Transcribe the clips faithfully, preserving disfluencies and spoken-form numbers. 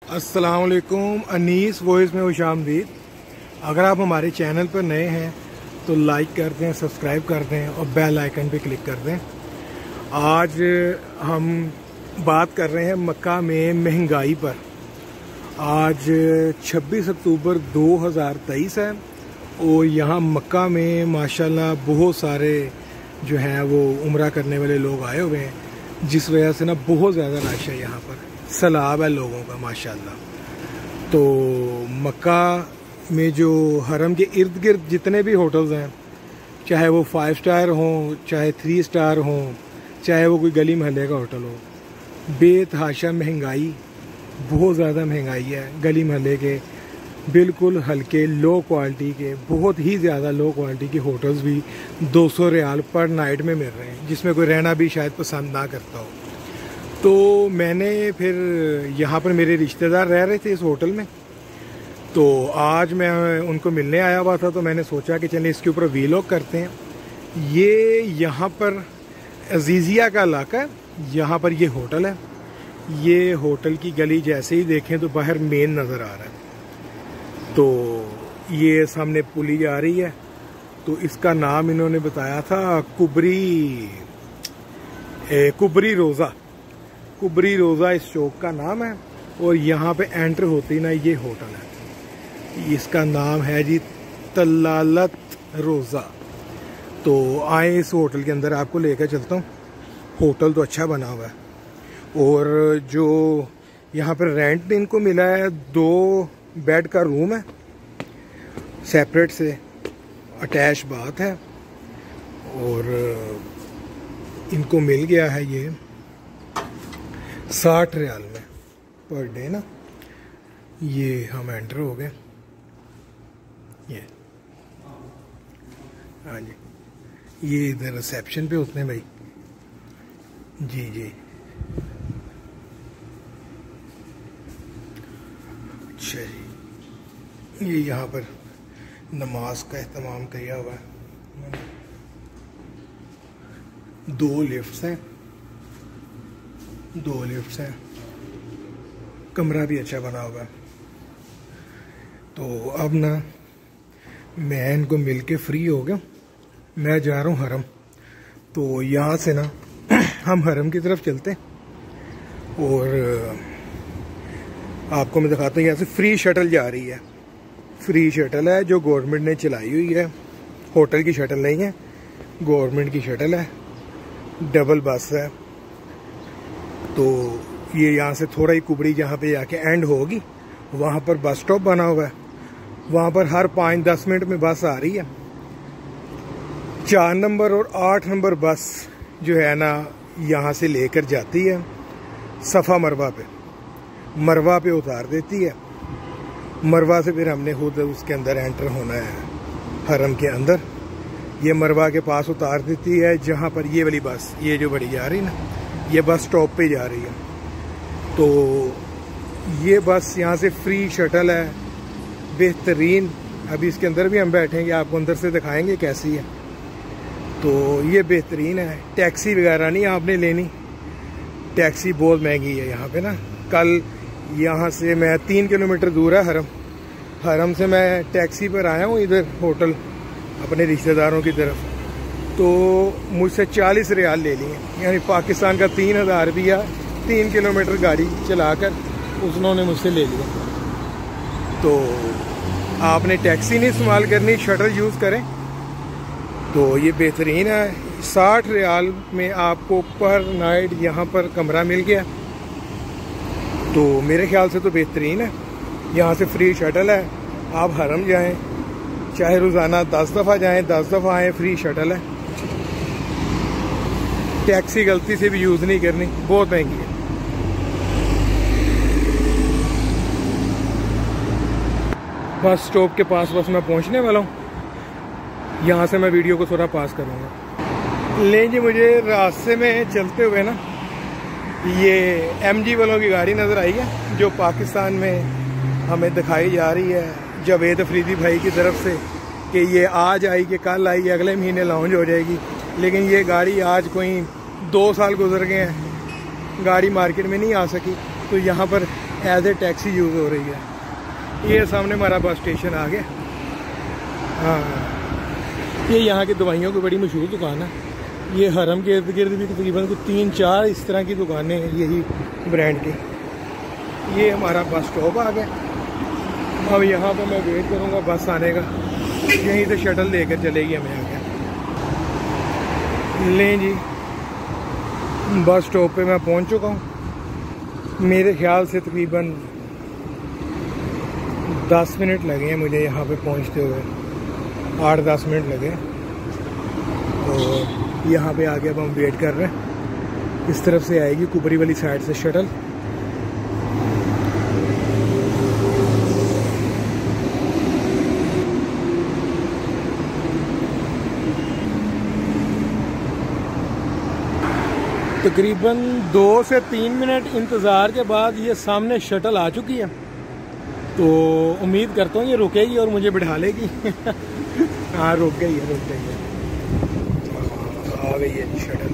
अस्सलाम वालेकुम, अनीस वॉइस में खुशामदीद। अगर आप हमारे चैनल पर नए हैं तो लाइक कर दें, सब्सक्राइब कर दें और बेल आइकन पे क्लिक कर दें। आज हम बात कर रहे हैं मक्का में महंगाई पर। आज छब्बीस अक्टूबर दो हज़ार तेईस है और यहाँ मक्का में माशाल्लाह बहुत सारे जो हैं वो उम्रा करने वाले लोग आए हुए हैं, जिस वजह से ना बहुत ज़्यादा रश है। यहाँ पर सैलाब है लोगों का माशाल्लाह। तो मक्का में जो हरम के इर्द गिर्द जितने भी होटल्स हैं, चाहे वो फाइव स्टार हों, चाहे थ्री स्टार हों, चाहे वो कोई गली महल्ले का होटल हो, बेतहाशा महंगाई, बहुत ज़्यादा महंगाई है। गली महल्ले के बिल्कुल हल्के लो क्वालिटी के, बहुत ही ज़्यादा लो क्वालिटी के होटल्स भी दो सौ रियाल पर नाइट में मिल रहे हैं, जिसमें कोई रहना भी शायद पसंद ना करता हो। तो मैंने फिर यहाँ पर मेरे रिश्तेदार रह रहे थे इस होटल में, तो आज मैं उनको मिलने आया हुआ था। तो मैंने सोचा कि चलिए इसके ऊपर वीलॉग करते हैं। ये यहाँ पर अजीज़िया का इलाका है, यहाँ पर ये होटल है। ये होटल की गली जैसे ही देखें तो बाहर मेन नज़र आ रहा है। तो ये सामने पुली आ रही है, तो इसका नाम इन्होंने बताया था कुबरी ए, कुबरी रोज़ा। कुबरी रोज़ा इस चौक का नाम है और यहाँ पे एंटर होती ना ये होटल है। इसका नाम है जी तलालत रोज़ा। तो आए इस होटल के अंदर, आपको लेकर चलता हूँ। होटल तो अच्छा बना हुआ है और जो यहाँ पर रेंट इनको मिला है, दो बेड का रूम है, सेपरेट से अटैच बाथ है और इनको मिल गया है ये साठ रियाल में पर डे ना। ये हम एंटर हो गए, ये हाँ जी, ये इधर रिसेप्शन पे होते हैं भाई जी जी। अच्छा जी, ये यहाँ पर नमाज का एहतमाम किया हुआ है। दो लिफ्ट्स हैं, दो लिफ्ट्स हैं, कमरा भी अच्छा बना हुआ है। तो अब ना मैं इनको मिल के फ्री हो गया, मैं जा रहा हूँ हरम। तो यहाँ से ना हम हरम की तरफ चलते हैं और आपको मैं दिखाता हूँ। यहाँ से फ्री शटल जा रही है, फ्री शटल है जो गवर्नमेंट ने चलाई हुई है। होटल की शटल नहीं है, गवर्नमेंट की शटल है, डबल बस है। तो ये यहाँ से थोड़ा ही कुबड़ी जहाँ पे जाके एंड होगी, वहाँ पर बस स्टॉप बना हुआ है। वहाँ पर हर पाँच दस मिनट में बस आ रही है। चार नंबर और आठ नंबर बस जो है ना यहाँ से लेकर जाती है सफ़ा मरवा पे, मरवा पे उतार देती है। मरवा से फिर हमने खुद उसके अंदर एंटर होना है हरम के अंदर। ये मरवा के पास उतार देती है, जहाँ पर ये वाली बस, ये जो बड़ी जा रही ना, ये बस स्टॉप पे जा रही है। तो ये बस यहाँ से फ्री शटल है, बेहतरीन। अभी इसके अंदर भी हम बैठेंगे, आपको अंदर से दिखाएंगे कैसी है। तो ये बेहतरीन है। टैक्सी वगैरह नहीं आपने लेनी, टैक्सी बहुत महंगी है यहाँ पे ना। कल यहाँ से मैं तीन किलोमीटर दूर है हरम, हरम से मैं टैक्सी पर आया हूँ इधर होटल अपने रिश्तेदारों की तरफ। तो मुझसे चालीस रियाल ले लिए, यानी पाकिस्तान का तीन हज़ार रुपया तीन किलोमीटर गाड़ी चलाकर उन्होंने मुझसे ले लिया। तो आपने टैक्सी नहीं इस्तेमाल करनी, शटल यूज़ करें। तो ये बेहतरीन है। साठ रियाल में आपको पर नाइट यहाँ पर कमरा मिल गया, तो मेरे ख्याल से तो बेहतरीन है। यहाँ से फ्री शटल है, आप हरम जाएं, चाहे रोज़ाना दस दफ़ा जाएं, दस दफ़ा आएँ, फ्री शटल है। टैक्सी गलती से भी यूज़ नहीं करनी, बहुत महंगी है। बस स्टॉप के पास बस मैं पहुंचने वाला हूं। यहाँ से मैं वीडियो को थोड़ा पास करूँगा। ले जी, मुझे रास्ते में चलते हुए ना ये एमजी वालों की गाड़ी नज़र आई है, जो पाकिस्तान में हमें दिखाई जा रही है जावेद अफरीदी भाई की तरफ से कि ये आज आई कि कल आई, अगले महीने लॉन्च हो जाएगी। लेकिन ये गाड़ी आज कोई दो साल गुजर गए हैं, गाड़ी मार्केट में नहीं आ सकी। तो यहाँ पर एज ए टैक्सी यूज़ हो रही है। ये सामने हमारा बस स्टेशन आ गया। हाँ, ये यहाँ की दवाइयों की बड़ी मशहूर दुकान है। ये हरम के इर्द गिर्द भी तकरीबन कुछ तीन चार इस तरह की दुकानें हैं यही ब्रांड की। ये हमारा बस स्टॉप आ गया। अब यहाँ पे मैं वेट करूँगा बस आने का, यहीं से शटल लेकर चलेगी हमें आगे। लें जी, बस स्टॉप पे मैं पहुँच चुका हूँ। मेरे ख्याल से तकरीबन दस मिनट लगे हैं मुझे यहाँ पे पहुँचते हुए, आठ दस मिनट लगे। तो यहाँ पे आके अब हम वेट कर रहे हैं। इस तरफ से आएगी कुबरी वाली साइड से शटल। तकरीबन दो से तीन मिनट इंतज़ार के बाद ये सामने शटल आ चुकी है। तो उम्मीद करता हूँ ये रुकेगी और मुझे बिठा लेगी। हाँ, रुक गई है, रुक गई है, आ गई है शटल।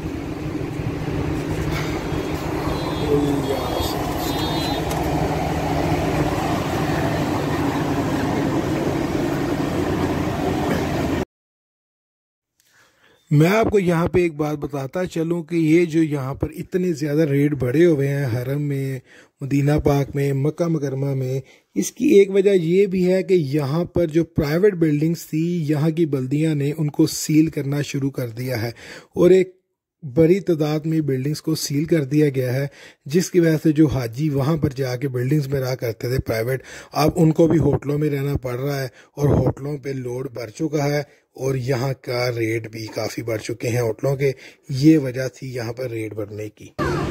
मैं आपको यहाँ पे एक बात बताता चलूँ कि ये जो यहाँ पर इतने ज़्यादा रेट बढ़े हुए हैं हरम में, मदीना पाक में, मक्का मुकरमा में, इसकी एक वजह ये भी है कि यहाँ पर जो प्राइवेट बिल्डिंग्स थी यहाँ की बल्दियाँ ने उनको सील करना शुरू कर दिया है और एक बड़ी तादाद में बिल्डिंग्स को सील कर दिया गया है, जिसकी वजह से जो हाजी वहाँ पर जाके बिल्डिंग्स में रहा करते थे प्राइवेट, अब उनको भी होटलों में रहना पड़ रहा है और होटलों पे लोड बढ़ चुका है और यहाँ का रेट भी काफ़ी बढ़ चुके हैं होटलों के। ये वजह थी यहाँ पर रेट बढ़ने की।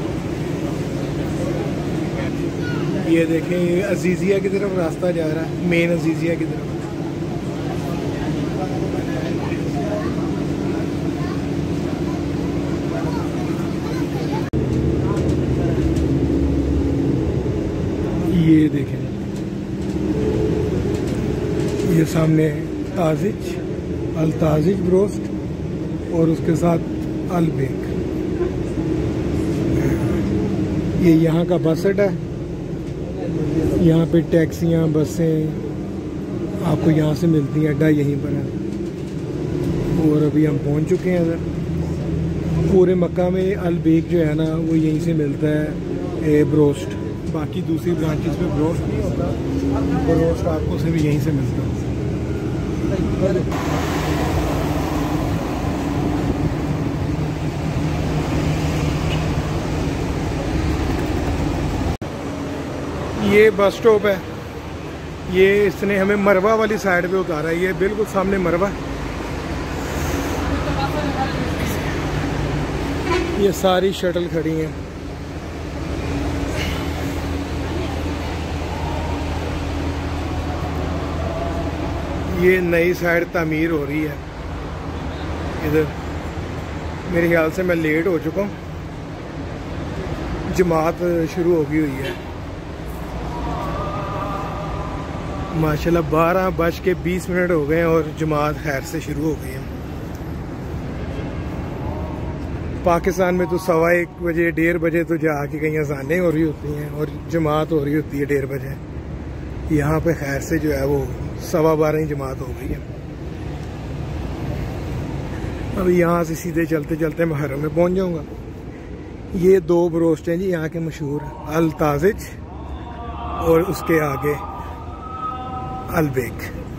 ये देखें, ये अजीजिया की तरफ रास्ता जा रहा है, मेन अजीजिया की तरफ। ये देखें, ये सामने ताजिज, अल ताजिज ब्रोस्ट और उसके साथ अल बेक। ये यहाँ का बस अड्डा है। यहाँ पे टैक्सियाँ, बसें आपको यहाँ से मिलती हैं, अड्डा यहीं पर है। और अभी हम पहुँच चुके हैं इधर। पूरे मक्का में अल बेक जो है ना वो यहीं से मिलता है, ए, ब्रोस्ट। बाकी दूसरी ब्रांचेस में ब्रोस्ट नहीं होता, ब्रोस्ट आपको सिर्फ यहीं से मिलता है। ये बस स्टॉप है। ये इसने हमें मरवा वाली साइड पे उतारा है। ये बिल्कुल सामने मरवा। ये सारी शटल खड़ी हैं। ये नई साइड तामीर हो रही है इधर। मेरे ख्याल से मैं लेट हो चुका हूँ, जमात शुरू हो गई हुई है। माशाल्लाह बारह बज के बीस मिनट हो गए और जमात खैर से शुरू हो गई है। पाकिस्तान में तो सवा एक बजे डेढ़ बजे तो जाके कहीं अजानें हो रही होती हैं और जमात हो रही होती है डेढ़ बजे। यहाँ पे खैर से जो है वो सवा बारह ही जमात हो गई है। अब यहाँ से सीधे चलते चलते मैं हरम में पहुँच जाऊँगा। ये दो ब्रोस्ट हैं जी यहाँ के मशहूर, अल ताजिज और उसके आगे अल बेक।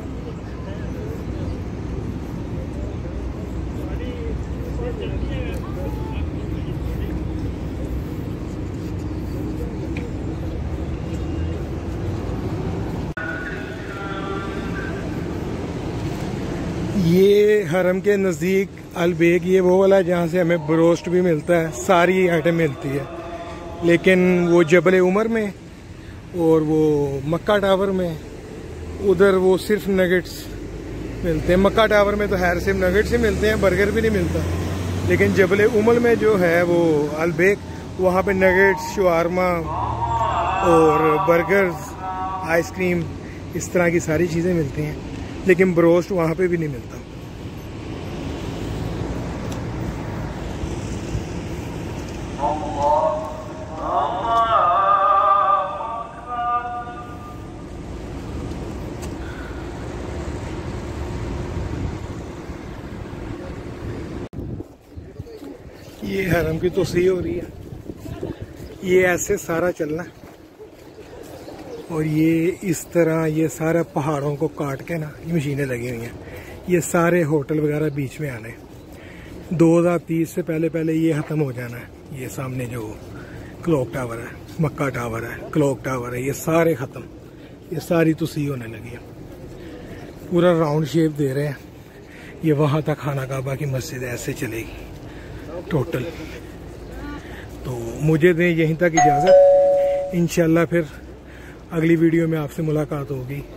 ये हरम के नज़दीक अल बेक, ये वो वाला जहाँ से हमें ब्रोस्ट भी मिलता है, सारी आइटम मिलती है। लेकिन वो जबल उमर में और वो मक्का टावर में, उधर वो सिर्फ नगेट्स मिलते हैं। मक्का टावर में तो खैर सिर्फ नगेट्स ही मिलते हैं, बर्गर भी नहीं मिलता। लेकिन जबल उमर में जो है वो अल बेक, वहाँ पे नगेट्स, शवारमा और बर्गर्स, आइसक्रीम, इस तरह की सारी चीज़ें मिलती हैं। लेकिन ब्रोस्ट वहाँ पे भी नहीं मिलता। ये हरम की तोसी हो रही है, ये ऐसे सारा चलना और ये इस तरह ये सारा पहाड़ों को काट के ना ये मशीनें लगी हुई हैं। ये सारे होटल वगैरह बीच में आने, दो हज़ार तीस से पहले पहले ये ख़त्म हो जाना है। ये सामने जो क्लॉक टावर है, मक्का टावर है, क्लॉक टावर है, ये सारे ख़त्म, ये सारी तुसी होने लगी है। पूरा राउंड शेप दे रहे हैं। ये वहाँ तक खाना काबा की मस्जिद ऐसे चलेगी टोटल। तो मुझे दें यहीं तक इजाज़त, इंशाल्लाह फिर अगली वीडियो में आपसे मुलाकात होगी।